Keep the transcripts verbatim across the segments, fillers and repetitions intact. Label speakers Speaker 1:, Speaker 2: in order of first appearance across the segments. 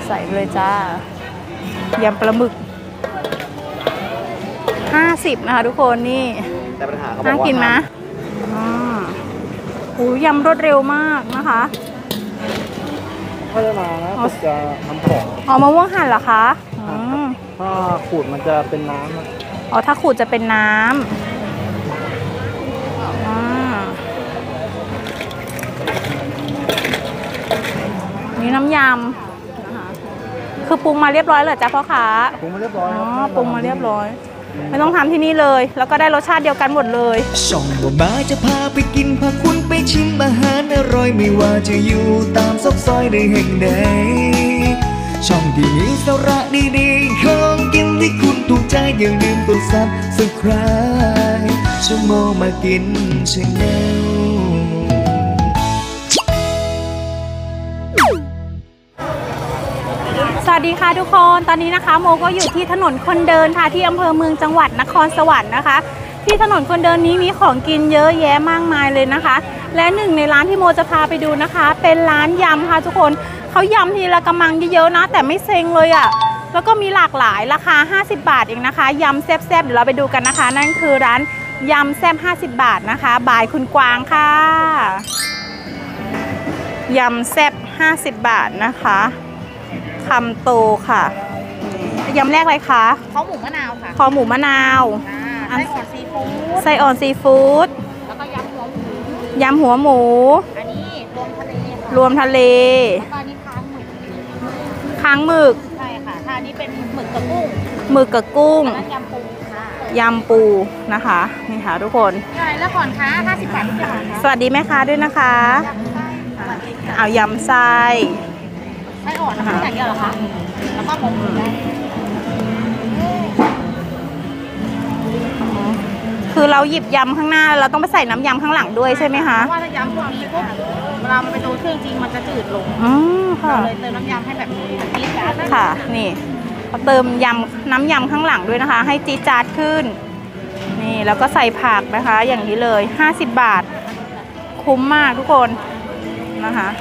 Speaker 1: ใส่เลยจ้ายำปลาหมึกห้าสิบนะคะทุกคนนี่
Speaker 2: แต่ปัญหาเขาบอก
Speaker 1: น่า
Speaker 2: ว่า
Speaker 1: กินนะอ่าโอ้ยำรวดเร็วมากนะคะ
Speaker 2: ถ้าจะมานะผมจะทำของ
Speaker 1: อ๋อมะม่วงหั่นเหรอคะอืม
Speaker 2: ถ้าขูดมันจะเป็นน้ำ
Speaker 1: อ๋อถ้าขูดจะเป็นน้ำอ่านี่น้ำยำนะคะคือปรุงมาเรียบร้อยเลยจ้ะพ่อค้า
Speaker 2: ปรุงมาเรียบร้อย
Speaker 1: อ๋อปรุงมาเรียบร้อยไม่ต้องทำที่นี่เลยแล้วก็ได้รสชาติเดียวกันหมดเลย
Speaker 3: ช่องบ่มาจะพาไปกินพาคุณไปชิมอาหารอร่อยไม่ว่าจะอยู่ตามซอกซอยใดแห่งใดช่องที่มีสาระดีๆของกินที่คุณถูกใจอย่าลืมกดซับสไครบ์ช่องโมมากินชาแนล
Speaker 1: สวัสดีค่ะทุกคนตอนนี้นะคะโมก็อยู่ที่ถนนคนเดินค่ะที่อำเภอเมืองจังหวัดนครสวรรค์นะคะที่ถนนคนเดินนี้มีของกินเยอะแยะมากมายเลยนะคะและหนึ่งในร้านที่โมจะพาไปดูนะคะเป็นร้านยำค่ะทุกคนเขายำทีละกำมังเยอะๆนะแต่ไม่เซ็งเลยอะ่ะแล้วก็มีหลากหลายราคาห้าสิบบาทเองนะคะยำแซ่บๆเดี๋ยวเราไปดูกันนะคะนั่นคือร้านยำแซ่บห้าสิบบาทนะคะบายคุณกวางค่ะยำแซ่บห้าสิบบาทนะคะคำโตค่ะยำแรกอะไรคะ
Speaker 4: คอหมูมะนาวค่ะ
Speaker 1: คอหมูมะนาว
Speaker 4: ไส้อ่อนซีฟู้ด
Speaker 1: ไส้อ่อนซีฟู้ด
Speaker 4: แล้วก็ยำหัวหมู
Speaker 1: ยำหัวหมู
Speaker 4: อันนี้รวมทะเลค่ะ
Speaker 1: รวมทะเล
Speaker 4: แล้วก็อันนี้ค้างหมึก
Speaker 1: ค้างหมึก
Speaker 4: ใช่ค่ะถ้าอันนี้เป็นหมึกกับกุ้ง
Speaker 1: หมึกกับกุ้ง
Speaker 4: แล้วยำปูค่ะ
Speaker 1: ยำปูนะคะนี่ค่ะทุกคน
Speaker 4: ใช่แล้วก่อนคะห้าสิบบาททุกอย่างค่ะ
Speaker 1: สวัสดีแม่ค้าด้วยนะคะเอายำไส้
Speaker 4: ไส้อ่อนนะคะอย่างเดียวเหรอคะแล้วก็หมูได้
Speaker 1: คือเราหยิบยำข้างหน้าเราต้องไปใส่น้ำยำข้างหลังด้วยใช่ไหมคะ
Speaker 4: เพราะว่าถ้ายำพวกนี้ปุ๊บเวลามันไปโดนเครื่องจริงมันจะจืดลง
Speaker 1: อืมค่ะ
Speaker 4: เลยเติมน้ำยำให้แบบจี๊ดจ๊าด
Speaker 1: ค่ะนี่เขาเติมยำน้ำยำข้างหลังด้วยนะคะให้จี๊ดจ๊าดขึ้นนี่แล้วก็ใส่ผักนะคะอย่างนี้เลยห้าสิบบาทคุ้มมากทุกคนนะคะ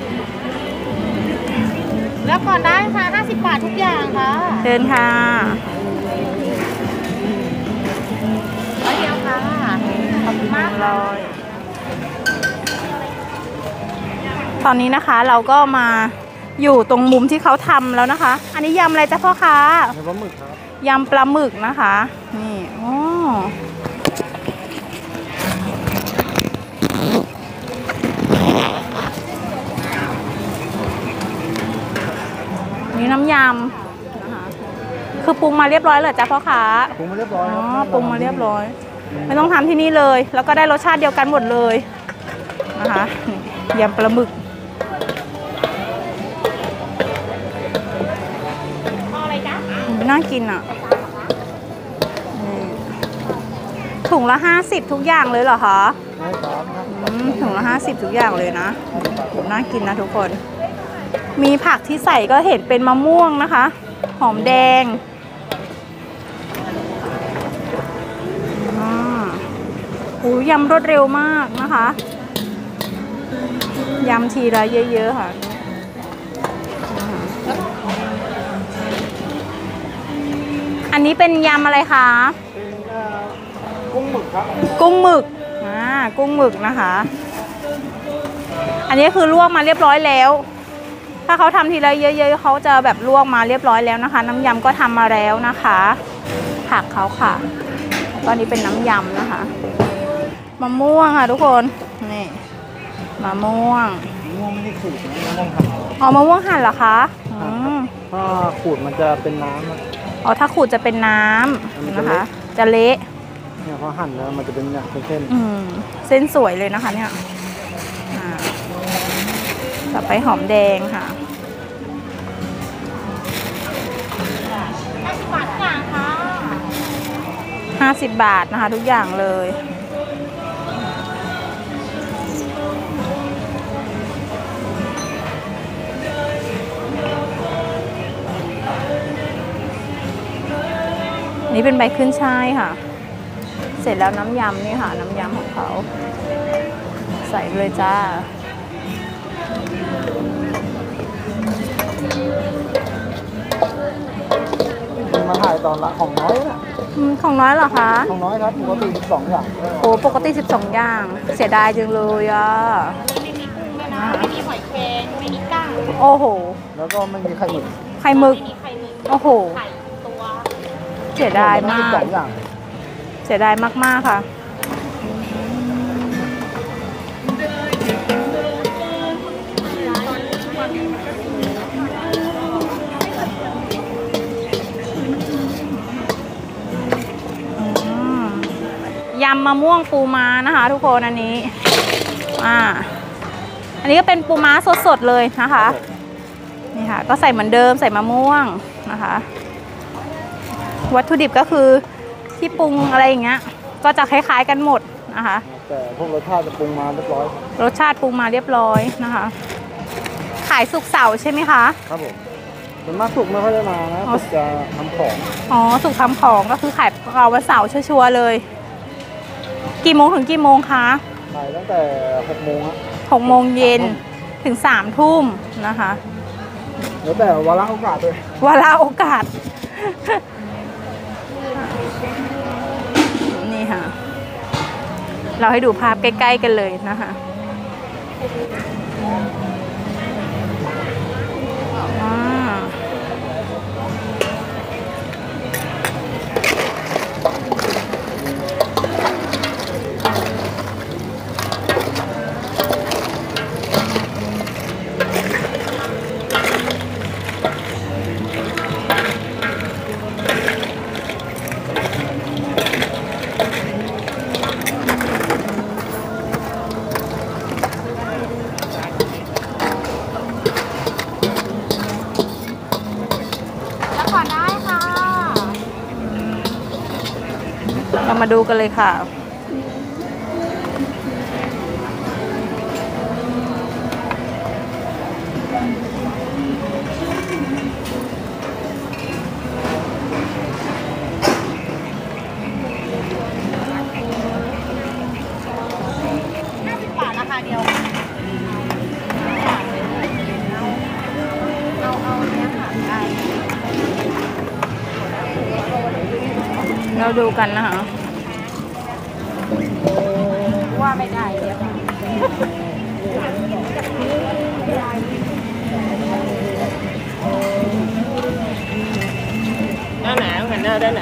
Speaker 4: แล้วก่อนได้ค่ะห้าสิบบาททุกอย่างค่ะ
Speaker 1: เชิญค่ะ
Speaker 4: ร้อยเดียวค่ะขอบคุณมากเลย
Speaker 1: ตอนนี้นะคะเราก็มาอยู่ตรงมุมที่เขาทำแล้วนะคะอันนี้ยำอะไรจ๊ะพ่อคะ
Speaker 2: ยำปลาหมึกครับ
Speaker 1: ยำปลาหมึกนะคะนี่อ๋อนี่น้ำยำนะคะคือปรุงมาเรียบร้อยเลยจ้ะพ่อค้า
Speaker 2: ปรุงมาเรียบร้อย
Speaker 1: อ๋อปรุงมาเรียบร้อยไม่ต้องทำที่นี่เลยแล้วก็ได้รสชาติเดียวกันหมดเลยนะคะยำปลาหมึก
Speaker 4: อะไรจ๊ะ
Speaker 1: น่ากินอ่ะถุงละห้าสิบทุกอย่างเลยเหรอคะ
Speaker 2: ใช่ครับ
Speaker 1: ถุงละห้าสิบทุกอย่างเลยนะน่ากินนะทุกคนมีผักที่ใส่ก็เห็นเป็นมะม่วงนะคะหอมแดงโอ้ยำรวดเร็วมากนะคะยำทีละเยอะๆค่ะอันนี้เป็นยำอะไรคะ
Speaker 2: กุ้งหมึกครับ
Speaker 1: กุ้งหมึกอ่ากุ้งหมึกนะคะอันนี้คือลวกมาเรียบร้อยแล้วถ้าเขาทำทีละเยอะๆเขาจะแบบลวกมาเรียบร้อยแล้วนะคะน้ำยำก็ทำมาแล้วนะคะผักเขาค่ะตอนนี้เป็นน้ำยำนะคะมะม่วงค่ะทุกคนนี่มะม่วง
Speaker 2: มะม่วงไม่ได้ขูดนะมะม่วงหั่น
Speaker 1: อ๋อมะม่วงหั่นเหรอคะ
Speaker 2: ถ้าขูดมันจะเป็นน้ำ
Speaker 1: อ๋อถ้าขูดจะเป็นน้ำนะคะจะเละ
Speaker 2: เนี่ยพอหั่นแล้วมันจะเป็นเนี่ยเส้น
Speaker 1: อืมเส้นสวยเลยนะคะเนี่ยต่อไปหอมแดงค่ะ
Speaker 4: ห้าสิบบาททุกอย่างค่ะ
Speaker 1: ห้าสิบบาทนะคะทุกอย่างเลยนี่เป็นใบขึ้นช่ายค่ะเสร็จแล้วน้ำยำนี่ค่ะน้ำยำของเขาใส่เลยจ้า
Speaker 2: ตอนละของน้อยนะ
Speaker 1: อืมของน้อยเหรอคะ
Speaker 2: ของน้อยครับปกติสองอย่าง
Speaker 1: โอ้ปกติสิบสองอย่าง เสียดายจังเลยอ่ะ
Speaker 4: ไม่มีกุ้งด้วยนะ ไม่มีหอยแครงไม่มีกั้ง
Speaker 1: โอ้โห
Speaker 2: แล้วก็ไม่มีไข่หมึก
Speaker 1: ไข่หมึก
Speaker 4: ไม่มีไข่หมึก
Speaker 1: โอ้โห
Speaker 4: ไข่ตัว
Speaker 1: เสียดายมาก
Speaker 2: สองอย่าง
Speaker 1: เสียดายมากๆค่ะ อืมยำมะม่วงปูม้านะคะ ทุกคนอันนี้ อ่า อันนี้ก็เป็นปูม้าสดๆเลยนะคะ นี่ค่ะ ก็ใส่เหมือนเดิมใส่มะม่วงนะคะ วัตถุดิบก็คือที่ปรุงอะไรอย่างเงี้ย ก็จะคล้ายๆกันหมดนะคะ
Speaker 2: แต่พวกรสชาติจะปรุงมาเรียบร้อย
Speaker 1: รสชาติปรุงมาเรียบร้อยนะคะ ขายสุกร์เสาร์ใช่ไหมคะ
Speaker 2: ครับผมส่วนมากสุกไม่ค่อยได้มานะ
Speaker 1: อ๋อ
Speaker 2: สุกจะทำของ
Speaker 1: อ๋อสุกร์ทำของก็คือขายเราวันเสาร์ชัวร์ๆเลย กี่โมงถึงกี่โมงคะ
Speaker 2: ขายตั้งแต่หกโมงฮะ
Speaker 1: หกโมงเย็นถึงสามทุ่มนะคะ
Speaker 2: แล้วแต่วาระโอกาสเลย
Speaker 1: เวลาโอกาส นี่ค่ะ เราให้ดูภาพใกล้ๆกันเลยนะคะอ่า
Speaker 4: แล้วก่อนได้ค่ะ
Speaker 1: เรามาดูกันเลยค่ะ
Speaker 4: ห้าสิบบาทราคาเดียว เอาเอาเนี้ยค่ะได้
Speaker 1: เราดูกันนะคะ
Speaker 4: ว่าไม่ได้เดี๋ยว
Speaker 5: ด้านไหนหันหน้าด้านไหน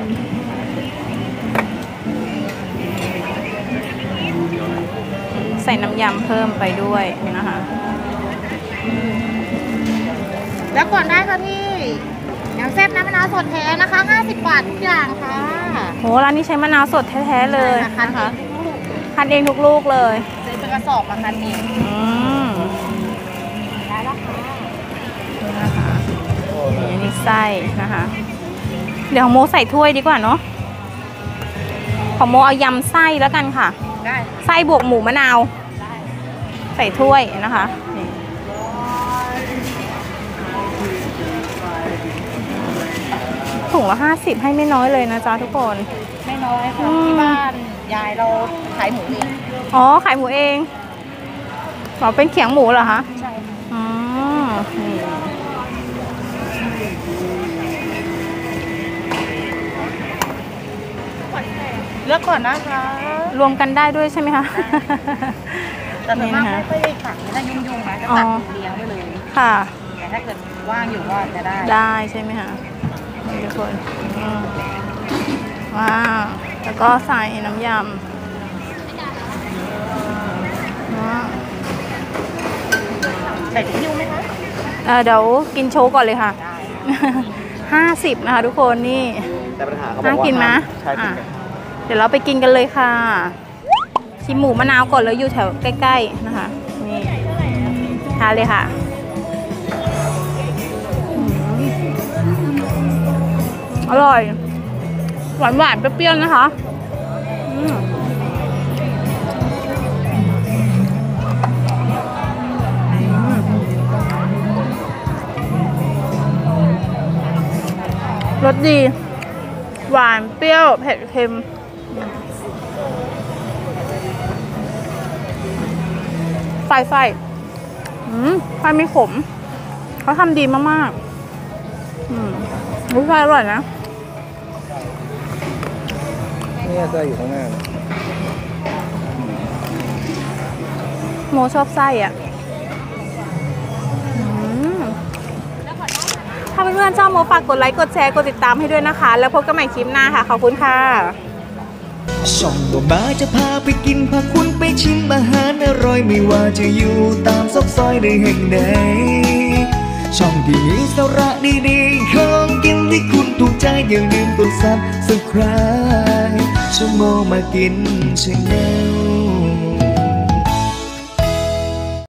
Speaker 1: ใส่น้ำยำเพิ่มไปด้วยนะคะ
Speaker 4: แล้วก่อนได้ค่ะพี่ยำแซ่บน้ำมะนาวสดแท้นะคะห้าสิบบาททุกอย่างค่ะ
Speaker 1: โหร้านนี้ใช้มะนาวสดแท้ๆเลย
Speaker 4: นะคะ
Speaker 1: นะคะคั้นเองทุกลูกเลย
Speaker 4: ซื้อเป็นกระสอบมาคันเอง
Speaker 1: อืม
Speaker 4: ได้แล้วค่ะ
Speaker 1: นี่นะคะนี่นี่ไส้นะคะ เดี๋ยวของโมใส่ถ้วยดีกว่าเนาะของโมเอายำไส้แล้วกันค่ะ
Speaker 4: ได้
Speaker 1: ไส้บวกหมูมะนาว ใส่ถ้วยนะคะนี่ถุงละห้าสิบให้ไม่น้อยเลยนะจ๊ะทุกคน
Speaker 4: ไม่น้อยค่ะ
Speaker 1: อืม
Speaker 4: ที่บ้านยายเราขายหมูเอง
Speaker 1: อ๋อขายหมูเองอ๋อเป็นเขียงหมูเหรอคะ
Speaker 4: ใช่ค่ะ
Speaker 1: อ๋อนี่
Speaker 4: เลือกก่อนนะคะ
Speaker 1: รวมกันได้ด้วยใช่ไหมคะ
Speaker 4: แต่ส่วนมาก
Speaker 1: นี่
Speaker 4: ไม่
Speaker 1: นะคะ
Speaker 4: ค่อยได้สั่งถ้ายุ่งๆนะจะ
Speaker 1: อ๋อ
Speaker 4: ตักเลี้ยงไปเลย
Speaker 1: ค่ะ
Speaker 4: แต่ถ้าเกิดว่างอยู่ก็จะได้
Speaker 1: ได้ใช่ไหมคะนี่ทุกคนอืมว้าวแล้วก็ใส่น้ำยำว้าว
Speaker 4: ใส่ถุงยูไหมคะ
Speaker 1: เอ่อเดี๋ยวกินโชว์ก่อนเลยค่ะ
Speaker 4: ได้
Speaker 1: ห้าสิบนะคะทุกคนนี่
Speaker 2: แต่ปัญหาเขาบอก
Speaker 1: น่า
Speaker 2: ว่า
Speaker 1: กินไหม
Speaker 2: ใช่ติด
Speaker 1: อ่ะ
Speaker 2: กัน
Speaker 1: เดี๋ยวเราไปกินกันเลยค่ะ ชิมหมูมะนาวก่อนแล้วอยู่แถวใกล้ๆนะคะ นี่ทานเลยค่ะอืมอร่อย หวานหวานๆเปรี้ยวๆนะคะอืมรสดี หวานเปรี้ยวเผ็ดเค็มไฟไฟอืมไฟไม่ขม เขาทำดีมากๆอืมรู้ไฟอร่อยนะ
Speaker 2: เนี่ยไส้อยู่ข้างหน้าเนี่ย
Speaker 1: โมชอบไส้อ่ะอืมถ้าเพื่อนๆชอบโมฝากกดไลค์กดแชร์กดติดตามให้ด้วยนะคะ แล้วพบกันใหม่คลิปหน้าค่ะขอบคุณค่ะ
Speaker 3: ช่องบ่มาจะพาไปกินพาคุณไปชิมอาหารอร่อยไม่ว่าจะอยู่ตามซอกซอยในแห่งใดช่องที่มีสาระดีๆของกินที่คุณถูกใจอย่าลืมกดซับสไครบ์ช่องโมมากินชาแนล